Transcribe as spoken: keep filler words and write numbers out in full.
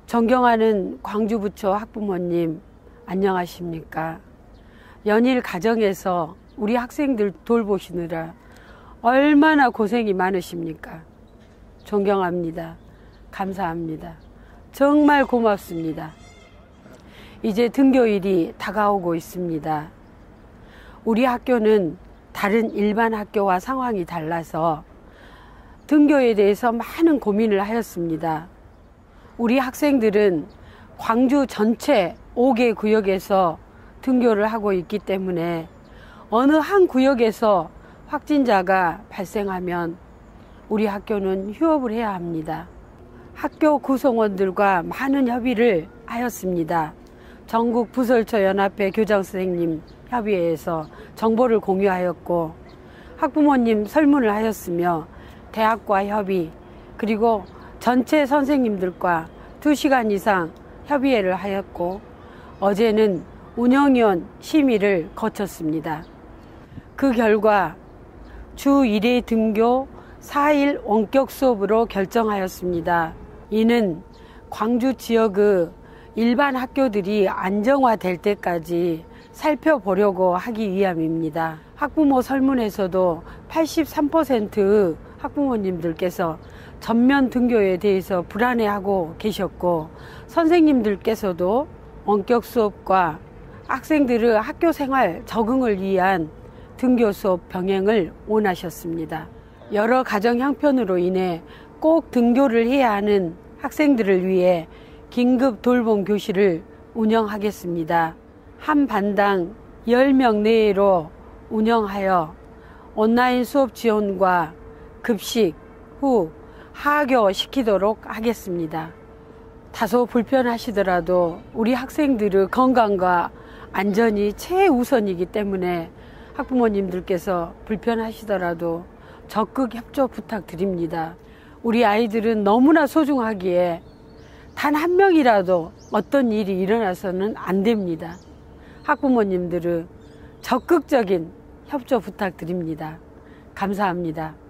존경하는 광주부초 학부모님, 안녕하십니까? 연일 가정에서 우리 학생들 돌보시느라 얼마나 고생이 많으십니까? 존경합니다. 감사합니다. 정말 고맙습니다. 이제 등교일이 다가오고 있습니다. 우리 학교는 다른 일반 학교와 상황이 달라서 등교에 대해서 많은 고민을 하였습니다. 우리 학생들은 광주 전체 오 개 구역에서 등교를 하고 있기 때문에 어느 한 구역에서 확진자가 발생하면 우리 학교는 휴업을 해야 합니다. 학교 구성원들과 많은 협의를 하였습니다. 전국 부설처연합회 교장선생님 협의회에서 정보를 공유하였고 학부모님 설문을 하였으며 대학과 협의 그리고 전체 선생님들과 두 시간 이상 협의회를 하였고 어제는 운영위원 심의를 거쳤습니다. 그 결과 주 일 회 등교 사 일 원격 수업으로 결정하였습니다. 이는 광주 지역의 일반 학교들이 안정화될 때까지 살펴보려고 하기 위함입니다. 학부모 설문에서도 팔십삼 퍼센트의 학부모님들께서 전면 등교에 대해서 불안해하고 계셨고 선생님들께서도 원격 수업과 학생들의 학교 생활 적응을 위한 등교 수업 병행을 원하셨습니다. 여러 가정 형편으로 인해 꼭 등교를 해야 하는 학생들을 위해 긴급 돌봄 교실을 운영하겠습니다. 한 반당 열 명 내외로 운영하여 온라인 수업 지원과 급식 후 하교 시키도록 하겠습니다. 다소 불편하시더라도 우리 학생들의 건강과 안전이 최우선이기 때문에 학부모님들께서 불편하시더라도 적극 협조 부탁드립니다. 우리 아이들은 너무나 소중하기에 단 한 명이라도 어떤 일이 일어나서는 안 됩니다. 학부모님들은 적극적인 협조 부탁드립니다. 감사합니다.